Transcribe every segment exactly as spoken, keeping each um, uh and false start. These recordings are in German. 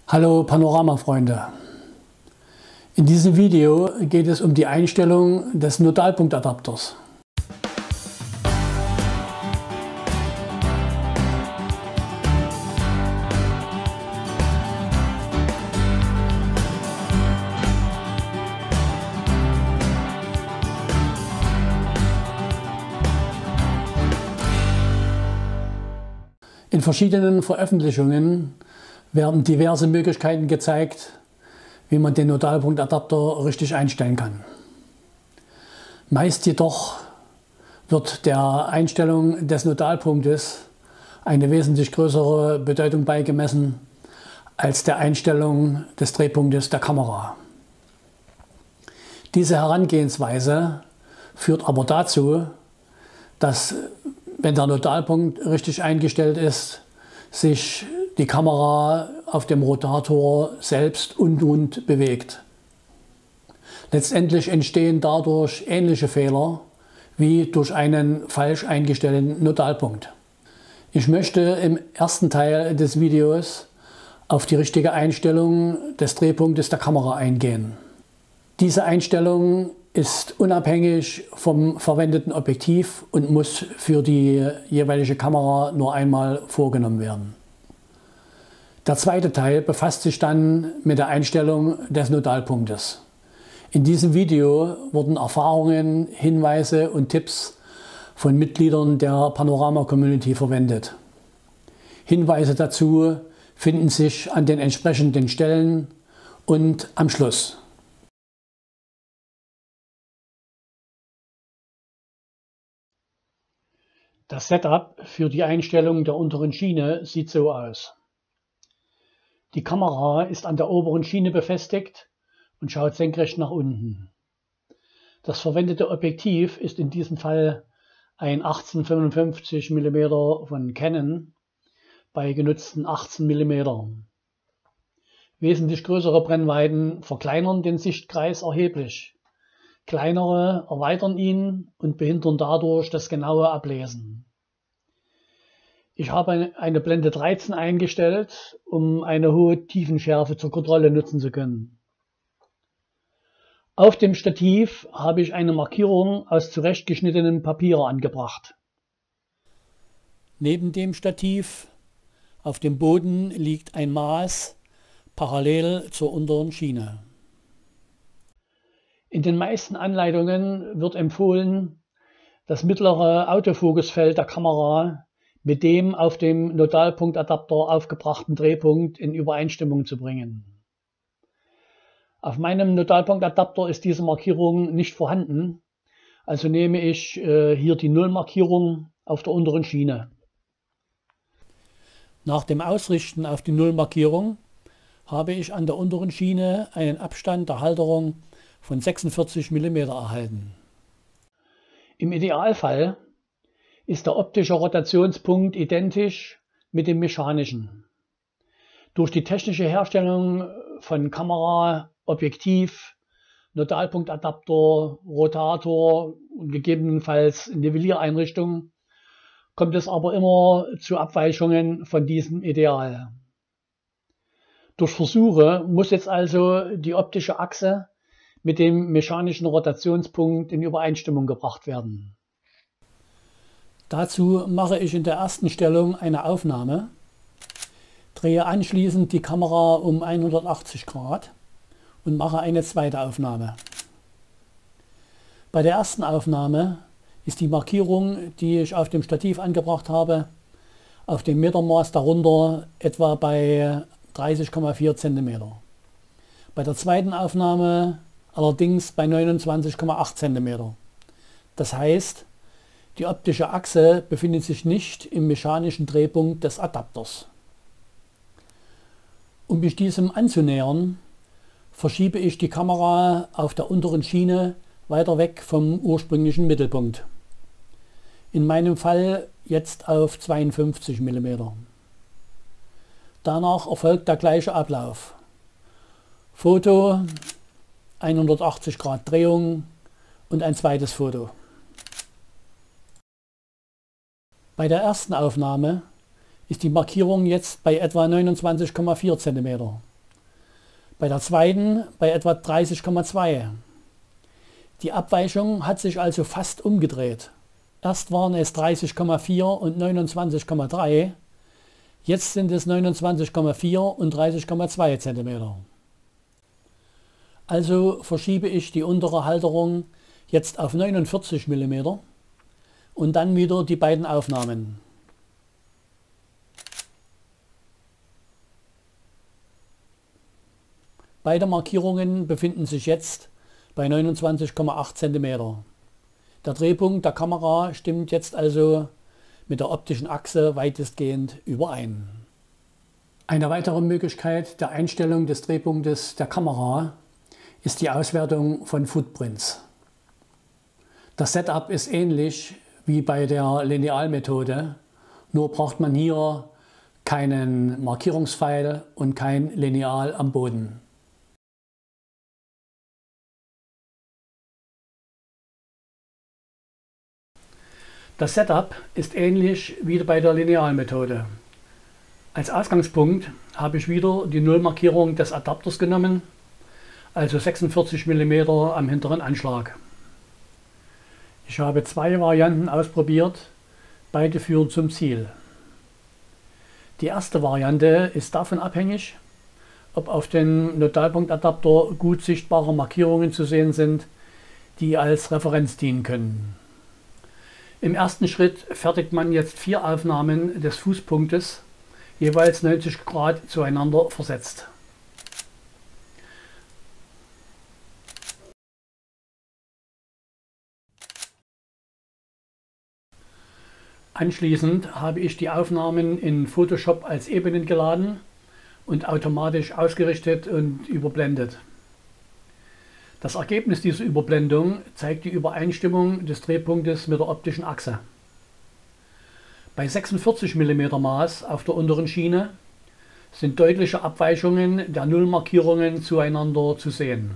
Hallo Panorama-Freunde! In diesem Video geht es um die Einstellung des Nodalpunktadapters. In verschiedenen Veröffentlichungen werden diverse Möglichkeiten gezeigt, wie man den Nodalpunktadapter richtig einstellen kann. Meist jedoch wird der Einstellung des Nodalpunktes eine wesentlich größere Bedeutung beigemessen als der Einstellung des Drehpunktes der Kamera. Diese Herangehensweise führt aber dazu, dass, wenn der Nodalpunkt richtig eingestellt ist, sich die Kamera auf dem Rotator selbst unruhend bewegt. Letztendlich entstehen dadurch ähnliche Fehler wie durch einen falsch eingestellten Nodalpunkt. Ich möchte im ersten Teil des Videos auf die richtige Einstellung des Drehpunktes der Kamera eingehen. Diese Einstellung ist unabhängig vom verwendeten Objektiv und muss für die jeweilige Kamera nur einmal vorgenommen werden. Der zweite Teil befasst sich dann mit der Einstellung des Nodalpunktes. In diesem Video wurden Erfahrungen, Hinweise und Tipps von Mitgliedern der Panorama-Community verwendet. Hinweise dazu finden sich an den entsprechenden Stellen und am Schluss. Das Setup für die Einstellung der unteren Schiene sieht so aus. Die Kamera ist an der oberen Schiene befestigt und schaut senkrecht nach unten. Das verwendete Objektiv ist in diesem Fall ein achtzehnhundertfünfundfünfzig Millimeter von Canon bei genutzten achtzehn Millimeter. Wesentlich größere Brennweiten verkleinern den Sichtkreis erheblich. Kleinere erweitern ihn und behindern dadurch das genaue Ablesen. Ich habe eine Blende dreizehn eingestellt, um eine hohe Tiefenschärfe zur Kontrolle nutzen zu können. Auf dem Stativ habe ich eine Markierung aus zurechtgeschnittenem Papier angebracht. Neben dem Stativ auf dem Boden liegt ein Maß parallel zur unteren Schiene. In den meisten Anleitungen wird empfohlen, das mittlere Autofokusfeld der Kamera mit dem auf dem Nodalpunktadapter aufgebrachten Drehpunkt in Übereinstimmung zu bringen. Auf meinem Nodalpunktadapter ist diese Markierung nicht vorhanden, also nehme ich äh, hier die Nullmarkierung auf der unteren Schiene. Nach dem Ausrichten auf die Nullmarkierung habe ich an der unteren Schiene einen Abstand der Halterung von sechsundvierzig Millimeter erhalten. Im Idealfall ist der optische Rotationspunkt identisch mit dem mechanischen. Durch die technische Herstellung von Kamera, Objektiv, Nodalpunktadapter, Rotator und gegebenenfalls Nivelliereinrichtung kommt es aber immer zu Abweichungen von diesem Ideal. Durch Versuche muss jetzt also die optische Achse mit dem mechanischen Rotationspunkt in Übereinstimmung gebracht werden. Dazu mache ich in der ersten Stellung eine Aufnahme, drehe anschließend die Kamera um hundertachtzig Grad und mache eine zweite Aufnahme. Bei der ersten Aufnahme ist die Markierung, die ich auf dem Stativ angebracht habe, auf dem Metermaß darunter etwa bei dreißig Komma vier Zentimeter. Bei der zweiten Aufnahme allerdings bei neunundzwanzig Komma acht Zentimeter. Das heißt, die optische Achse befindet sich nicht im mechanischen Drehpunkt des Adapters. Um mich diesem anzunähern, verschiebe ich die Kamera auf der unteren Schiene weiter weg vom ursprünglichen Mittelpunkt. In meinem Fall jetzt auf zweiundfünfzig Millimeter. Danach erfolgt der gleiche Ablauf. Foto, hundertachtzig Grad Drehung und ein zweites Foto. Bei der ersten Aufnahme ist die Markierung jetzt bei etwa neunundzwanzig Komma vier Zentimeter. Bei der zweiten bei etwa dreißig Komma zwei. Die Abweichung hat sich also fast umgedreht. Erst waren es dreißig Komma vier und neunundzwanzig Komma drei, jetzt sind es neunundzwanzig Komma vier und dreißig Komma zwei cm. Also verschiebe ich die untere Halterung jetzt auf neunundvierzig Millimeter und dann wieder die beiden Aufnahmen. Beide Markierungen befinden sich jetzt bei neunundzwanzig Komma acht cm. Der Drehpunkt der Kamera stimmt jetzt also mit der optischen Achse weitestgehend überein. Eine weitere Möglichkeit der Einstellung des Drehpunktes der Kamera ist die Auswertung von Footprints. Das Setup ist ähnlich wie bei der Linealmethode, nur braucht man hier keinen Markierungspfeil und kein Lineal am Boden. Das Setup ist ähnlich wie bei der Linealmethode. Als Ausgangspunkt habe ich wieder die Nullmarkierung des Adapters genommen, also sechsundvierzig Millimeter am hinteren Anschlag. Ich habe zwei Varianten ausprobiert, beide führen zum Ziel. Die erste Variante ist davon abhängig, ob auf dem Nodalpunktadapter gut sichtbare Markierungen zu sehen sind, die als Referenz dienen können. Im ersten Schritt fertigt man jetzt vier Aufnahmen des Fußpunktes, jeweils neunzig Grad zueinander versetzt. Anschließend habe ich die Aufnahmen in Photoshop als Ebenen geladen und automatisch ausgerichtet und überblendet. Das Ergebnis dieser Überblendung zeigt die Übereinstimmung des Drehpunktes mit der optischen Achse. Bei sechsundvierzig Millimeter Maß auf der unteren Schiene sind deutliche Abweichungen der Nullmarkierungen zueinander zu sehen.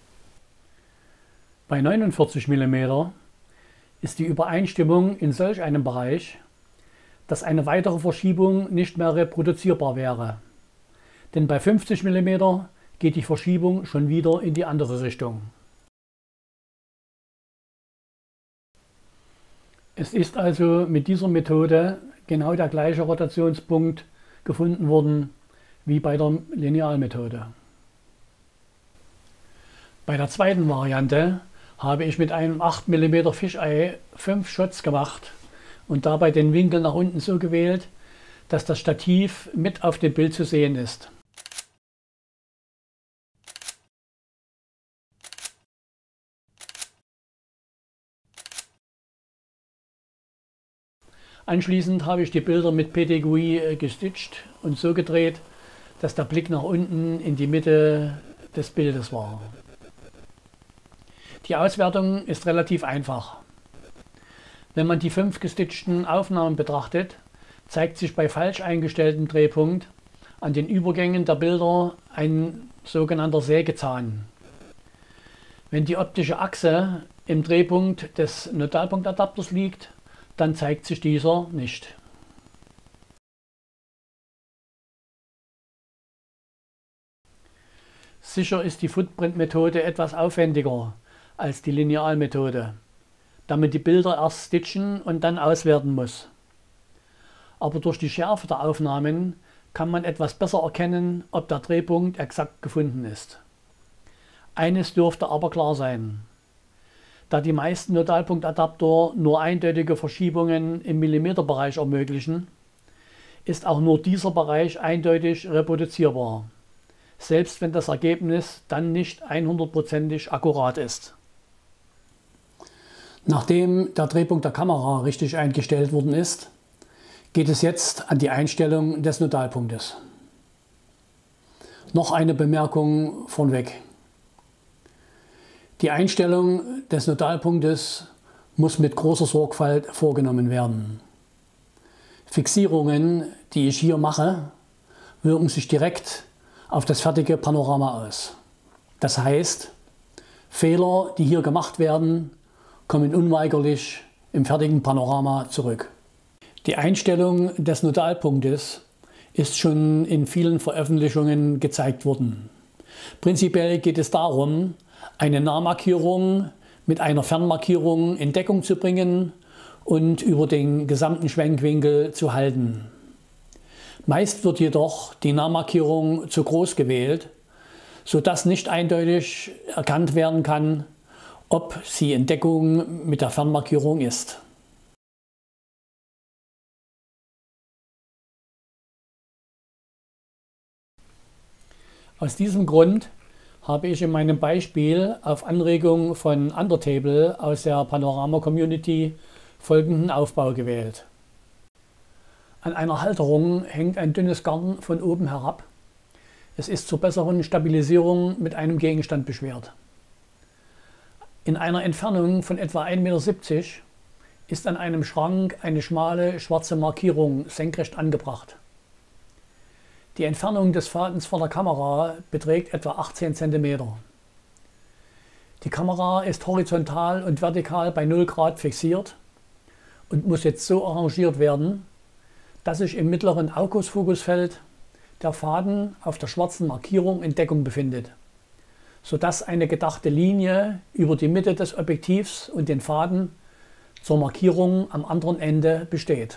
Bei neunundvierzig Millimeter ist die Übereinstimmung in solch einem Bereich, dass eine weitere Verschiebung nicht mehr reproduzierbar wäre. Denn bei fünfzig Millimeter geht die Verschiebung schon wieder in die andere Richtung. Es ist also mit dieser Methode genau der gleiche Rotationspunkt gefunden worden wie bei der Linealmethode. Bei der zweiten Variante habe ich mit einem acht Millimeter Fisheye fünf Shots gemacht und dabei den Winkel nach unten so gewählt, dass das Stativ mit auf dem Bild zu sehen ist. Anschließend habe ich die Bilder mit P T G U I gestitcht und so gedreht, dass der Blick nach unten in die Mitte des Bildes war. Die Auswertung ist relativ einfach. Wenn man die fünf gestitchten Aufnahmen betrachtet, zeigt sich bei falsch eingestelltem Drehpunkt an den Übergängen der Bilder ein sogenannter Sägezahn. Wenn die optische Achse im Drehpunkt des Nodalpunktadapters liegt, dann zeigt sich dieser nicht. Sicher ist die Footprint-Methode etwas aufwendiger als die Linealmethode, da man die Bilder erst stitchen und dann auswerten muss. Aber durch die Schärfe der Aufnahmen kann man etwas besser erkennen, ob der Drehpunkt exakt gefunden ist. Eines dürfte aber klar sein. Da die meisten Nodalpunktadapter nur eindeutige Verschiebungen im Millimeterbereich ermöglichen, ist auch nur dieser Bereich eindeutig reproduzierbar, selbst wenn das Ergebnis dann nicht hundertprozentig akkurat ist. Nachdem der Drehpunkt der Kamera richtig eingestellt worden ist, geht es jetzt an die Einstellung des Nodalpunktes. Noch eine Bemerkung vornweg. Die Einstellung des Nodalpunktes muss mit großer Sorgfalt vorgenommen werden. Fixierungen, die ich hier mache, wirken sich direkt auf das fertige Panorama aus. Das heißt, Fehler, die hier gemacht werden, kommen unweigerlich im fertigen Panorama zurück. Die Einstellung des Nodalpunktes ist schon in vielen Veröffentlichungen gezeigt worden. Prinzipiell geht es darum, eine Nahmarkierung mit einer Fernmarkierung in Deckung zu bringen und über den gesamten Schwenkwinkel zu halten. Meist wird jedoch die Nahmarkierung zu groß gewählt, sodass nicht eindeutig erkannt werden kann, ob sie in Deckung mit der Fernmarkierung ist. Aus diesem Grund habe ich in meinem Beispiel auf Anregung von Undertable aus der Panorama-Community folgenden Aufbau gewählt. An einer Halterung hängt ein dünnes Garn von oben herab. Es ist zur besseren Stabilisierung mit einem Gegenstand beschwert. In einer Entfernung von etwa ein Meter siebzig ist an einem Schrank eine schmale schwarze Markierung senkrecht angebracht. Die Entfernung des Fadens von der Kamera beträgt etwa achtzehn Zentimeter. Die Kamera ist horizontal und vertikal bei null Grad fixiert und muss jetzt so arrangiert werden, dass sich im mittleren Aukusfokusfeld der Faden auf der schwarzen Markierung in Deckung befindet, sodass eine gedachte Linie über die Mitte des Objektivs und den Faden zur Markierung am anderen Ende besteht.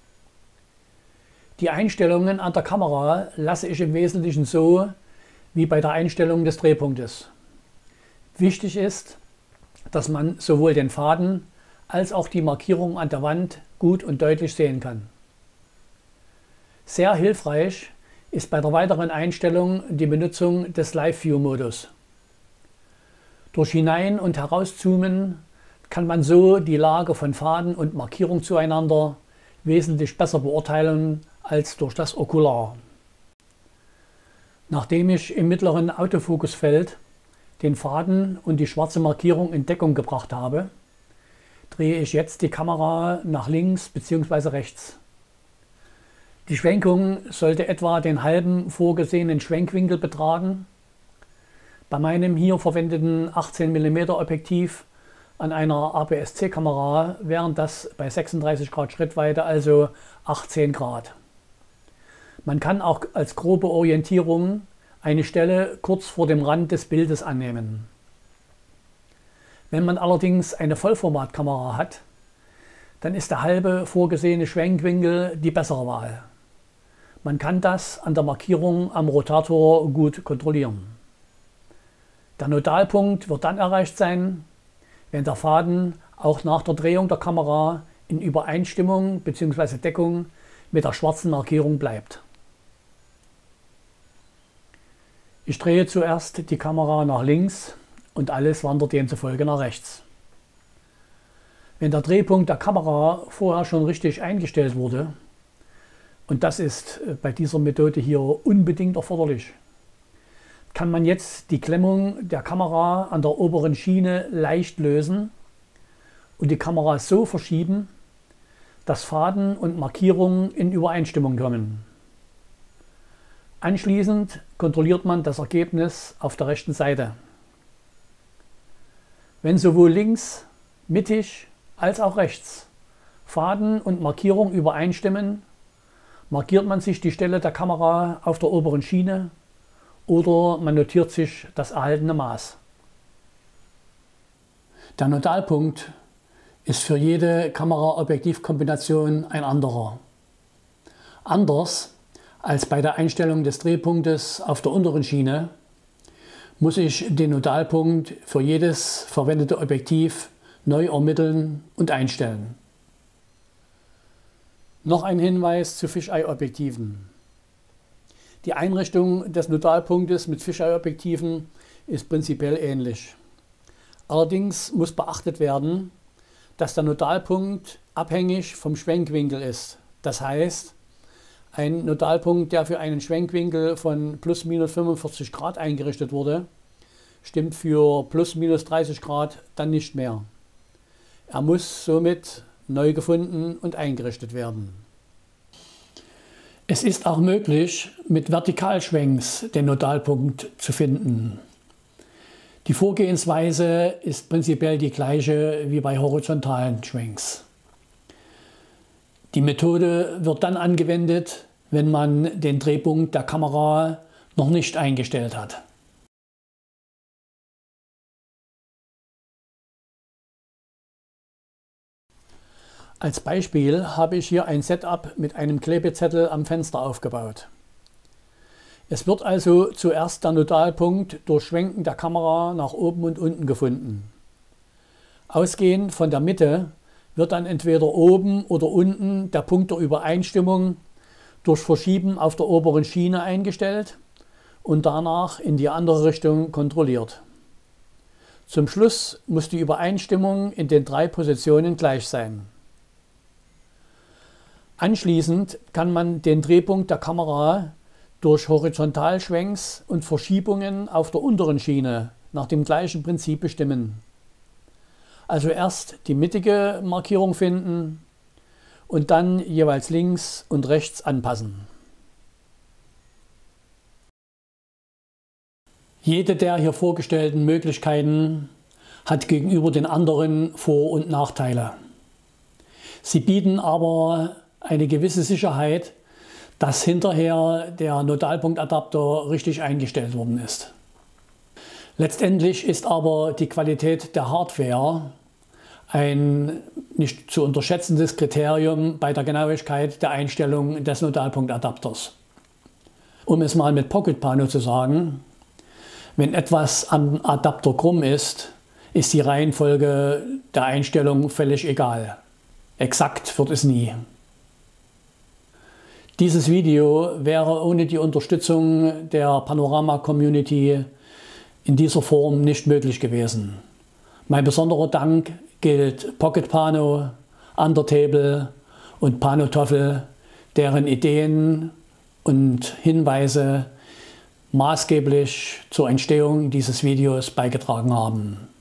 Die Einstellungen an der Kamera lasse ich im Wesentlichen so wie bei der Einstellung des Drehpunktes. Wichtig ist, dass man sowohl den Faden als auch die Markierung an der Wand gut und deutlich sehen kann. Sehr hilfreich ist bei der weiteren Einstellung die Benutzung des Live-View-Modus. Durch Hinein- und Herauszoomen kann man so die Lage von Faden und Markierung zueinander wesentlich besser beurteilen als durch das Okular. Nachdem ich im mittleren Autofokusfeld den Faden und die schwarze Markierung in Deckung gebracht habe, drehe ich jetzt die Kamera nach links bzw. rechts. Die Schwenkung sollte etwa den halben vorgesehenen Schwenkwinkel betragen. Bei meinem hier verwendeten achtzehn Millimeter Objektiv an einer A P S C-Kamera wären das bei sechsunddreißig Grad Schrittweite also achtzehn Grad. Man kann auch als grobe Orientierung eine Stelle kurz vor dem Rand des Bildes annehmen. Wenn man allerdings eine Vollformatkamera hat, dann ist der halbe vorgesehene Schwenkwinkel die bessere Wahl. Man kann das an der Markierung am Rotator gut kontrollieren. Der Nodalpunkt wird dann erreicht sein, wenn der Faden auch nach der Drehung der Kamera in Übereinstimmung bzw. Deckung mit der schwarzen Markierung bleibt. Ich drehe zuerst die Kamera nach links und alles wandert demzufolge nach rechts. Wenn der Drehpunkt der Kamera vorher schon richtig eingestellt wurde, und das ist bei dieser Methode hier unbedingt erforderlich, kann man jetzt die Klemmung der Kamera an der oberen Schiene leicht lösen und die Kamera so verschieben, dass Faden und Markierungen in Übereinstimmung kommen. Anschließend kontrolliert man das Ergebnis auf der rechten Seite. Wenn sowohl links, mittig als auch rechts Faden und Markierung übereinstimmen, markiert man sich die Stelle der Kamera auf der oberen Schiene oder man notiert sich das erhaltene Maß. Der Nodalpunkt ist für jede Kamera-Objektiv-Kombination ein anderer. Anders als bei der Einstellung des Drehpunktes auf der unteren Schiene muss ich den Nodalpunkt für jedes verwendete Objektiv neu ermitteln und einstellen. Noch ein Hinweis zu Fisheye-Objektiven. Die Einrichtung des Nodalpunktes mit Fisheye-Objektiven ist prinzipiell ähnlich. Allerdings muss beachtet werden, dass der Nodalpunkt abhängig vom Schwenkwinkel ist. Das heißt, ein Nodalpunkt, der für einen Schwenkwinkel von plus minus fünfundvierzig Grad eingerichtet wurde, stimmt für plus minus dreißig Grad dann nicht mehr. Er muss somit neu gefunden und eingerichtet werden. Es ist auch möglich, mit Vertikalschwenks den Nodalpunkt zu finden. Die Vorgehensweise ist prinzipiell die gleiche wie bei horizontalen Schwenks. Die Methode wird dann angewendet, wenn man den Drehpunkt der Kamera noch nicht eingestellt hat. Als Beispiel habe ich hier ein Setup mit einem Klebezettel am Fenster aufgebaut. Es wird also zuerst der Nodalpunkt durch Schwenken der Kamera nach oben und unten gefunden. Ausgehend von der Mitte wird dann entweder oben oder unten der Punkt der Übereinstimmung durch Verschieben auf der oberen Schiene eingestellt und danach in die andere Richtung kontrolliert. Zum Schluss muss die Übereinstimmung in den drei Positionen gleich sein. Anschließend kann man den Drehpunkt der Kamera durch Horizontalschwenks und Verschiebungen auf der unteren Schiene nach dem gleichen Prinzip bestimmen. Also erst die mittige Markierung finden und dann jeweils links und rechts anpassen. Jede der hier vorgestellten Möglichkeiten hat gegenüber den anderen Vor- und Nachteile. Sie bieten aber eine gewisse Sicherheit, dass hinterher der Nodalpunktadapter richtig eingestellt worden ist. Letztendlich ist aber die Qualität der Hardware ein nicht zu unterschätzendes Kriterium bei der Genauigkeit der Einstellung des Nodalpunktadapters. Um es mal mit Pocket Pano zu sagen, wenn etwas am Adapter krumm ist, ist die Reihenfolge der Einstellung völlig egal. Exakt wird es nie. Dieses Video wäre ohne die Unterstützung der Panorama-Community in dieser Form nicht möglich gewesen. Mein besonderer Dank gilt Pocket Pano, Undertable und Panotoffel, deren Ideen und Hinweise maßgeblich zur Entstehung dieses Videos beigetragen haben.